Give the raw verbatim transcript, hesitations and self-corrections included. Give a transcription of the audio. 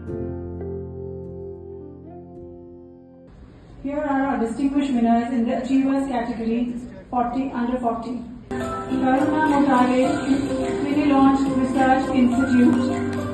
Here are our distinguished winners in the Achievers category, forty under forty. Karuna Mutalik, CliniLaunch Research Institute.